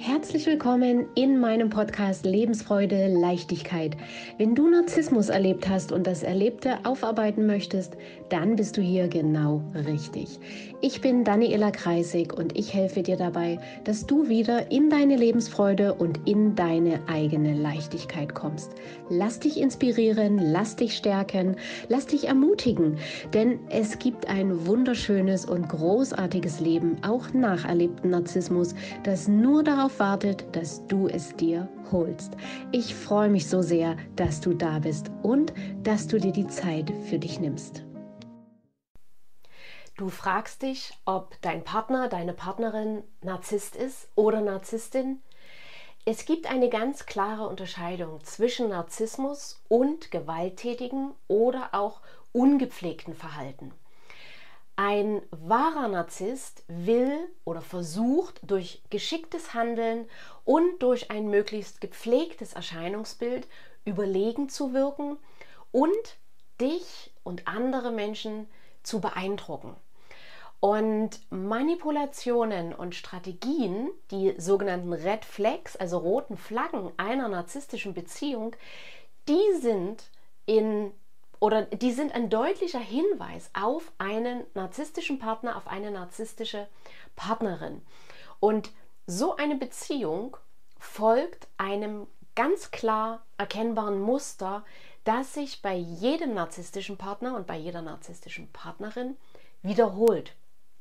Herzlich willkommen in meinem Podcast Lebensfreude, Leichtigkeit. Wenn du Narzissmus erlebt hast und das Erlebte aufarbeiten möchtest, dann bist du hier genau richtig. Ich bin Daniela Kreisig und ich helfe dir dabei, dass du wieder in deine Lebensfreude und in deine eigene Leichtigkeit kommst. Lass dich inspirieren, lass dich stärken, lass dich ermutigen, denn es gibt ein wunderschönes und großartiges Leben, auch nach erlebtem Narzissmus, das nur darauf wartet, dass du es dir holst. Ich freue mich so sehr, dass du da bist und dass du dir die Zeit für dich nimmst. Du fragst dich, ob dein Partner, deine Partnerin Narzisst ist oder Narzisstin. Es gibt eine ganz klare Unterscheidung zwischen Narzissmus und gewalttätigem oder auch ungepflegten Verhalten. Ein wahrer Narzisst will oder versucht durch geschicktes Handeln und durch ein möglichst gepflegtes Erscheinungsbild überlegen zu wirken und dich und andere Menschen zu beeindrucken. Und Manipulationen und Strategien, die sogenannten Red Flags, also roten Flaggen einer narzisstischen Beziehung, die sind ein deutlicher Hinweis auf einen narzisstischen Partner, auf eine narzisstische Partnerin. Und so eine Beziehung folgt einem ganz klar erkennbaren Muster, das sich bei jedem narzisstischen Partner und bei jeder narzisstischen Partnerin wiederholt.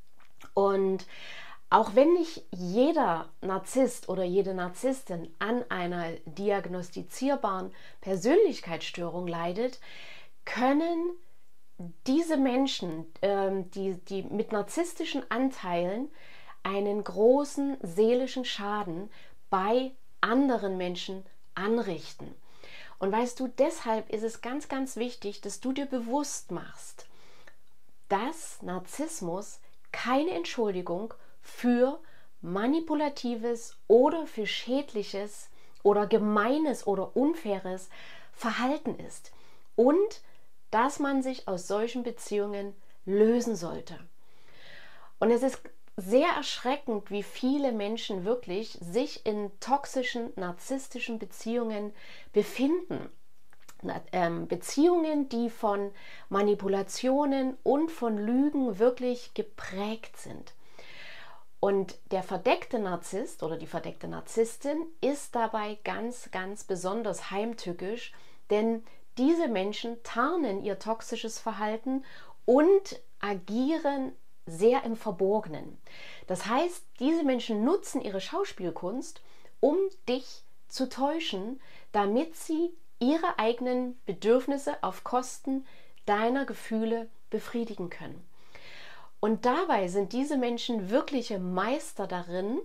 Und auch wenn nicht jeder Narzisst oder jede Narzisstin an einer diagnostizierbaren Persönlichkeitsstörung leidet, können diese Menschen, die mit narzisstischen Anteilen einen großen seelischen Schaden bei anderen Menschen anrichten. Und weißt du, deshalb ist es ganz, ganz wichtig, dass du dir bewusst machst, dass Narzissmus keine Entschuldigung für manipulatives oder für schädliches oder gemeines oder unfaires Verhalten ist und dass man sich aus solchen Beziehungen lösen sollte. Und es ist sehr erschreckend, wie viele Menschen wirklich sich in toxischen, narzisstischen Beziehungen befinden. Beziehungen, die von Manipulationen und von Lügen wirklich geprägt sind. Und der verdeckte Narzisst oder die verdeckte Narzisstin ist dabei ganz, ganz besonders heimtückisch, denn diese Menschen tarnen ihr toxisches Verhalten und agieren sehr im Verborgenen. Das heißt, diese Menschen nutzen ihre Schauspielkunst, um dich zu täuschen, damit sie ihre eigenen Bedürfnisse auf Kosten deiner Gefühle befriedigen können. Und dabei sind diese Menschen wirkliche Meister darin,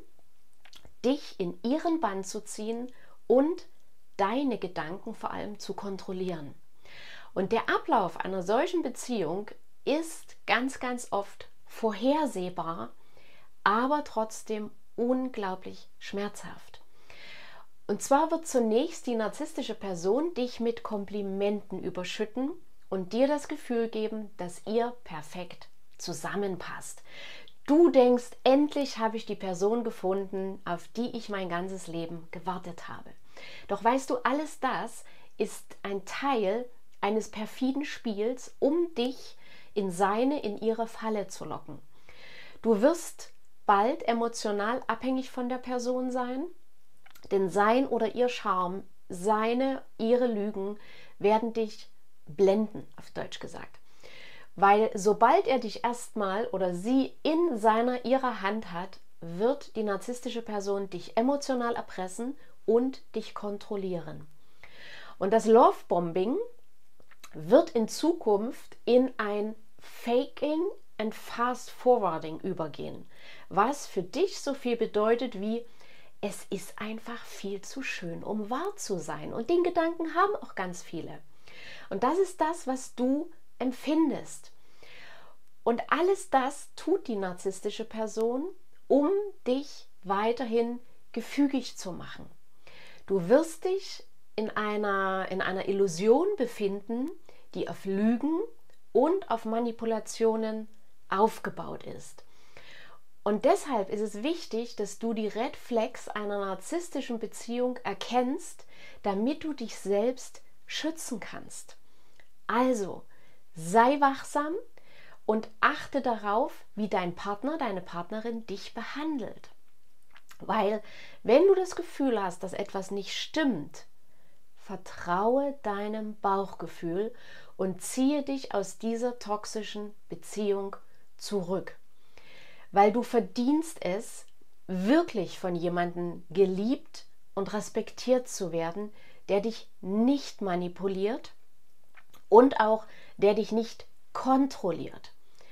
dich in ihren Bann zu ziehen und deine Gedanken vor allem zu kontrollieren. Und der Ablauf einer solchen Beziehung ist ganz, ganz oft vorhersehbar, aber trotzdem unglaublich schmerzhaft. Und zwar wird zunächst die narzisstische Person dich mit Komplimenten überschütten und dir das Gefühl geben, dass ihr perfekt zusammenpasst. Du denkst, endlich habe ich die Person gefunden, auf die ich mein ganzes Leben gewartet habe. Doch weißt du, alles das ist ein Teil eines perfiden Spiels, um dich in ihre Falle zu locken. Du wirst bald emotional abhängig von der Person sein, denn sein oder ihr Charme, ihre Lügen werden dich blenden, auf Deutsch gesagt. Weil sobald er dich erstmal oder sie in ihrer Hand hat, wird die narzisstische Person dich emotional erpressen und dich kontrollieren. Und das Lovebombing wird in Zukunft in ein Faking and Fast Forwarding übergehen, was für dich so viel bedeutet wie: Es ist einfach viel zu schön, um wahr zu sein. Und den Gedanken haben auch ganz viele. Und das ist das, was du empfindest. Und alles das tut die narzisstische Person, um dich weiterhin gefügig zu machen. Du wirst dich in einer Illusion befinden, die auf Lügen und auf Manipulationen aufgebaut ist. Und deshalb ist es wichtig, dass du die Red Flags einer narzisstischen Beziehung erkennst, damit du dich selbst schützen kannst. Also, sei wachsam und achte darauf, wie dein Partner, deine Partnerin dich behandelt. Weil, wenn du das Gefühl hast, dass etwas nicht stimmt, vertraue deinem Bauchgefühl und ziehe dich aus dieser toxischen Beziehung zurück. Weil du verdienst es, wirklich von jemandem geliebt und respektiert zu werden, der dich nicht manipuliert und auch der dich nicht kontrolliert.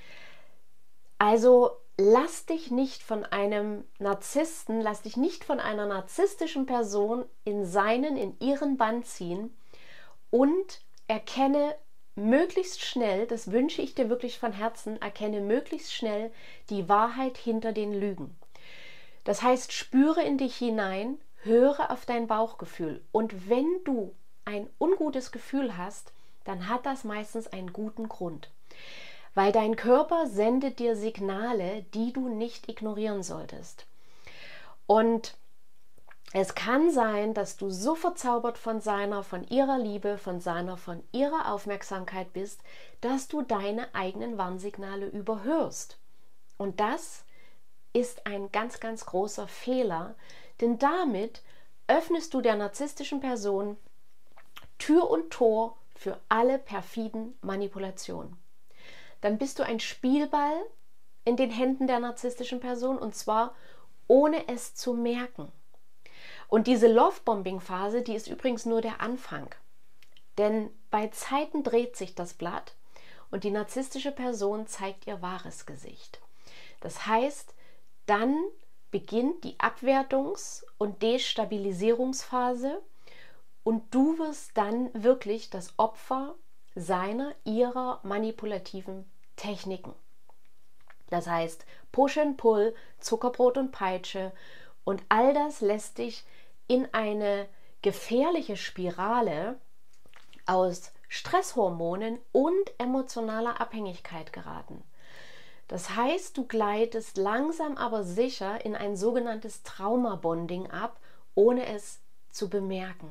Also lass dich nicht von einem Narzissten, lass dich nicht von einer narzisstischen Person in ihren Bann ziehen und erkenne möglichst schnell, das wünsche ich dir wirklich von Herzen, erkenne möglichst schnell die Wahrheit hinter den Lügen. Das heißt, spüre in dich hinein, höre auf dein Bauchgefühl. Und wenn du ein ungutes Gefühl hast, dann hat das meistens einen guten Grund. Weil dein Körper sendet dir Signale, die du nicht ignorieren solltest. Und es kann sein, dass du so verzaubert von ihrer Liebe, von ihrer Aufmerksamkeit bist, dass du deine eigenen Warnsignale überhörst. Und das ist ein ganz, ganz großer Fehler, denn damit öffnest du der narzisstischen Person Tür und Tor für alle perfiden Manipulationen. Dann bist du ein Spielball in den Händen der narzisstischen Person und zwar ohne es zu merken. Und diese Lovebombing-Phase, die ist übrigens nur der Anfang. Denn bei Zeiten dreht sich das Blatt und die narzisstische Person zeigt ihr wahres Gesicht. Das heißt, dann beginnt die Abwertungs- und Destabilisierungsphase und du wirst dann wirklich das Opfer ihrer manipulativen Techniken. Das heißt, Push and Pull, Zuckerbrot und Peitsche und all das lässt dich in eine gefährliche Spirale aus Stresshormonen und emotionaler Abhängigkeit geraten. Das heißt, du gleitest langsam aber sicher in ein sogenanntes Traumabonding ab, ohne es zu bemerken.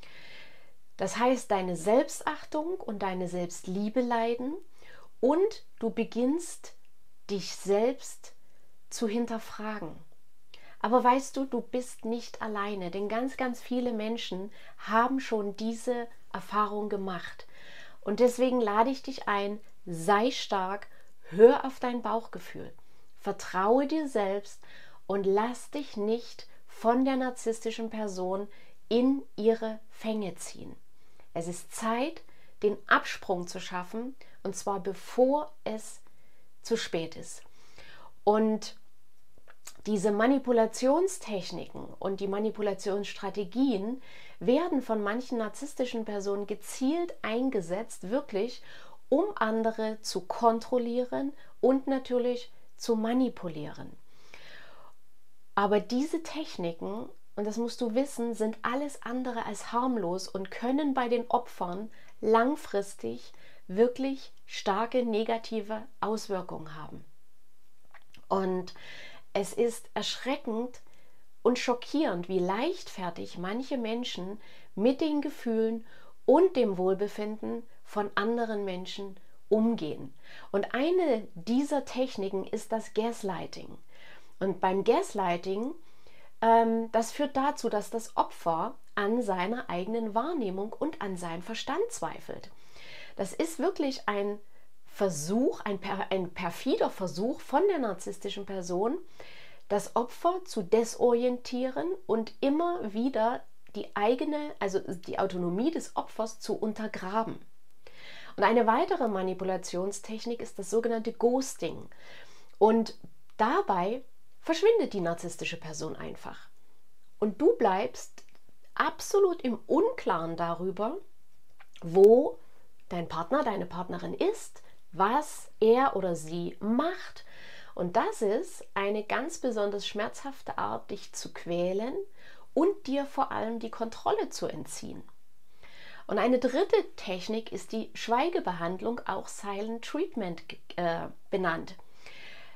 Das heißt, deine Selbstachtung und deine Selbstliebe leiden und du beginnst, dich selbst zu hinterfragen. Aber weißt du, du bist nicht alleine, denn ganz, ganz viele Menschen haben schon diese Erfahrung gemacht. Und deswegen lade ich dich ein, sei stark, hör auf dein Bauchgefühl, vertraue dir selbst und lass dich nicht von der narzisstischen Person in ihre Fänge ziehen. Es ist Zeit, den Absprung zu schaffen, und zwar bevor es zu spät ist. Und diese Manipulationstechniken und die Manipulationsstrategien werden von manchen narzisstischen Personen gezielt eingesetzt, wirklich um andere zu kontrollieren und natürlich zu manipulieren. Aber diese Techniken, und das musst du wissen, sind alles andere als harmlos und können bei den Opfern langfristig wirklich starke negative Auswirkungen haben. Und es ist erschreckend und schockierend, wie leichtfertig manche Menschen mit den Gefühlen und dem Wohlbefinden von anderen Menschen umgehen. Und eine dieser Techniken ist das Gaslighting. Und beim Gaslighting, das führt dazu, dass das Opfer an seiner eigenen Wahrnehmung und an seinem Verstand zweifelt. Das ist wirklich ein Versuch, ein perfider Versuch von der narzisstischen Person, das Opfer zu desorientieren und immer wieder die Autonomie des Opfers zu untergraben. Und eine weitere Manipulationstechnik ist das sogenannte Ghosting. Und dabei verschwindet die narzisstische Person einfach. Und du bleibst absolut im Unklaren darüber, wo dein Partner, deine Partnerin ist, was er oder sie macht. Und das ist eine ganz besonders schmerzhafte Art, dich zu quälen und dir vor allem die Kontrolle zu entziehen. Und eine dritte Technik ist die Schweigebehandlung, auch Silent Treatment benannt.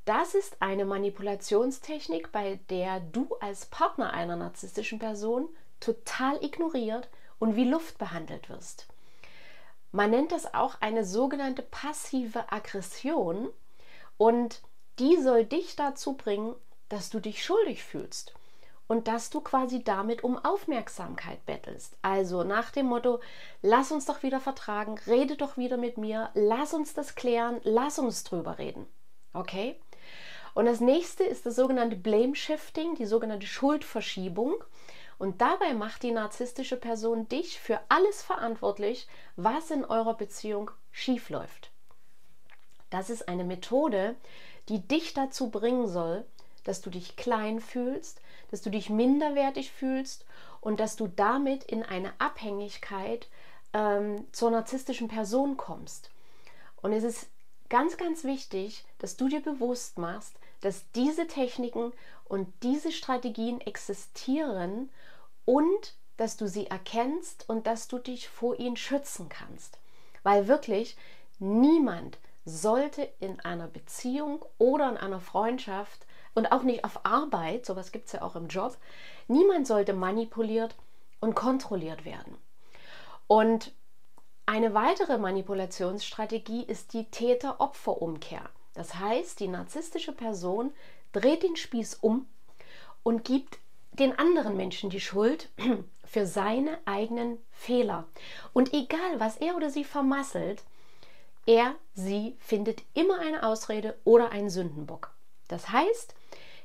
Das ist eine Manipulationstechnik, bei der du als Partner einer narzisstischen Person total ignoriert und wie Luft behandelt wirst. Man nennt das auch eine sogenannte passive Aggression und die soll dich dazu bringen, dass du dich schuldig fühlst und dass du quasi damit um Aufmerksamkeit bettelst. Also nach dem Motto, lass uns doch wieder vertragen, rede doch wieder mit mir, lass uns das klären, lass uns drüber reden. Okay? Und das nächste ist das sogenannte Blame Shifting, die sogenannte Schuldverschiebung. Und dabei macht die narzisstische Person dich für alles verantwortlich, was in eurer Beziehung schief läuft. Das ist eine Methode, die dich dazu bringen soll, dass du dich klein fühlst, dass du dich minderwertig fühlst und dass du damit in eine Abhängigkeit zur narzisstischen Person kommst. Und es ist ganz, ganz wichtig, dass du dir bewusst machst, dass diese Techniken und diese Strategien existieren und dass du sie erkennst und dass du dich vor ihnen schützen kannst. Weil wirklich niemand sollte in einer Beziehung oder in einer Freundschaft und auch nicht auf Arbeit, sowas gibt es ja auch im Job, niemand sollte manipuliert und kontrolliert werden. Und eine weitere Manipulationsstrategie ist die Täter-Opfer-Umkehr. Das heißt, die narzisstische Person dreht den Spieß um und gibt den anderen Menschen die Schuld für seine eigenen Fehler. Und egal, was er oder sie vermasselt, er, sie findet immer eine Ausrede oder einen Sündenbock. Das heißt,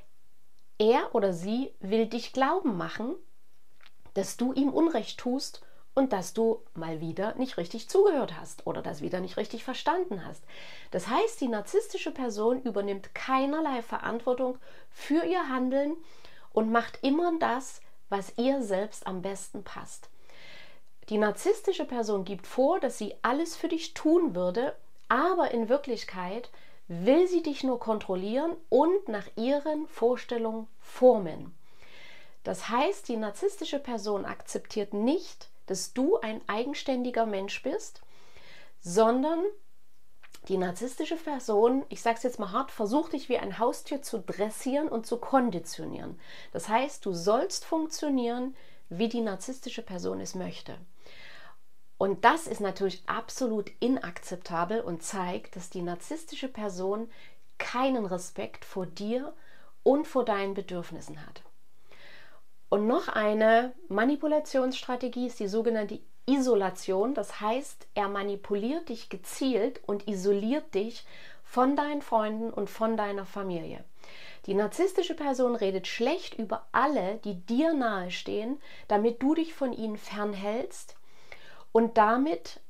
er oder sie will dich glauben machen, dass du ihm Unrecht tust und dass du mal wieder nicht richtig zugehört hast oder das wieder nicht richtig verstanden hast. Das heißt, die narzisstische Person übernimmt keinerlei Verantwortung für ihr Handeln und macht immer das, was ihr selbst am besten passt. Die narzisstische Person gibt vor, dass sie alles für dich tun würde, aber in Wirklichkeit will sie dich nur kontrollieren und nach ihren Vorstellungen formen. Das heißt, die narzisstische Person akzeptiert nicht, dass du ein eigenständiger Mensch bist, sondern die narzisstische Person, ich sage es jetzt mal hart, versucht dich wie ein Haustier zu dressieren und zu konditionieren. Das heißt, du sollst funktionieren, wie die narzisstische Person es möchte. Und das ist natürlich absolut inakzeptabel und zeigt, dass die narzisstische Person keinen Respekt vor dir und vor deinen Bedürfnissen hat. Und noch eine Manipulationsstrategie ist die sogenannte Isolation. Das heißt, er manipuliert dich gezielt und isoliert dich von deinen Freunden und von deiner Familie. Die narzisstische Person redet schlecht über alle, die dir nahestehen, damit du dich von ihnen fernhältst. Und damit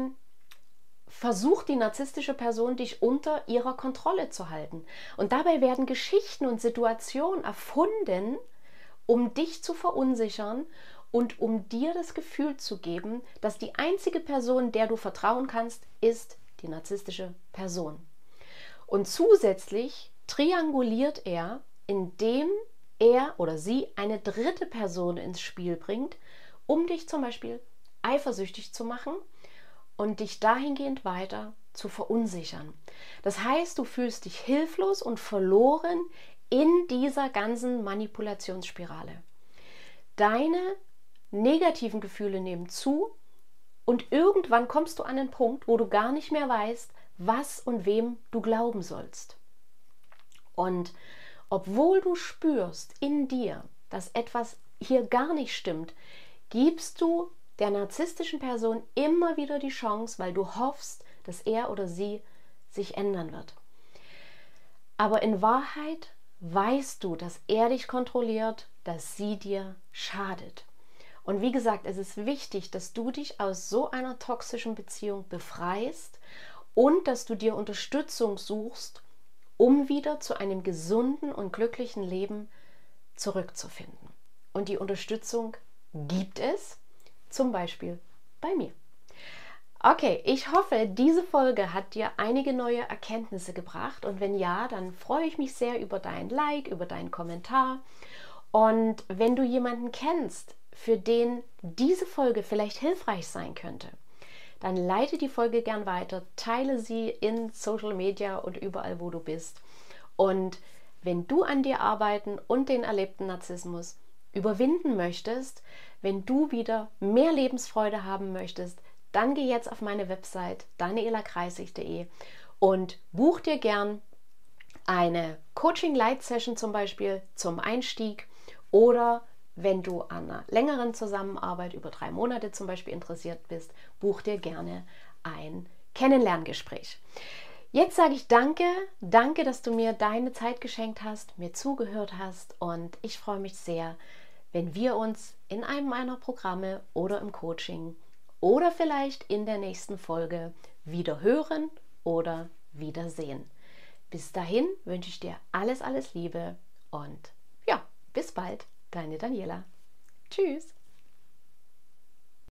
versucht die narzisstische Person, dich unter ihrer Kontrolle zu halten. Und dabei werden Geschichten und Situationen erfunden, um dich zu verunsichern und um dir das Gefühl zu geben, dass die einzige Person, der du vertrauen kannst, ist die narzisstische Person. Und zusätzlich trianguliert er, indem er oder sie eine dritte Person ins Spiel bringt, um dich zum Beispiel eifersüchtig zu machen und dich dahingehend weiter zu verunsichern. Das heißt, du fühlst dich hilflos und verloren in dieser ganzen Manipulationsspirale. Deine negativen Gefühle nehmen zu und irgendwann kommst du an den Punkt, wo du gar nicht mehr weißt, was und wem du glauben sollst. Und obwohl du spürst in dir, dass etwas hier gar nicht stimmt, gibst du der narzisstischen Person immer wieder die Chance, weil du hoffst, dass er oder sie sich ändern wird. Aber in Wahrheit weißt du, dass er dich kontrolliert, dass sie dir schadet. Und wie gesagt, es ist wichtig, dass du dich aus so einer toxischen Beziehung befreist und dass du dir Unterstützung suchst, um wieder zu einem gesunden und glücklichen Leben zurückzufinden. Und die Unterstützung gibt es, zum Beispiel bei mir. Okay, ich hoffe, diese Folge hat dir einige neue Erkenntnisse gebracht und wenn ja, dann freue ich mich sehr über dein Like, über deinen Kommentar und wenn du jemanden kennst, für den diese Folge vielleicht hilfreich sein könnte, dann leite die Folge gern weiter, teile sie in Social Media und überall, wo du bist Und wenn du an dir arbeiten und den erlebten Narzissmus überwinden möchtest, wenn du wieder mehr Lebensfreude haben möchtest, dann geh jetzt auf meine Website danielakreisig.de und buch dir gern eine Coaching-Light-Session zum Beispiel zum Einstieg, oder wenn du an einer längeren Zusammenarbeit über 3 Monate zum Beispiel interessiert bist, buch dir gerne ein Kennenlerngespräch. Jetzt sage ich danke, dass du mir deine Zeit geschenkt hast, mir zugehört hast, und ich freue mich sehr, wenn wir uns in einem meiner Programme oder im Coaching oder vielleicht in der nächsten Folge wieder hören oder wiedersehen. Bis dahin wünsche ich dir alles Liebe und ja, bis bald, deine Daniela. Tschüss.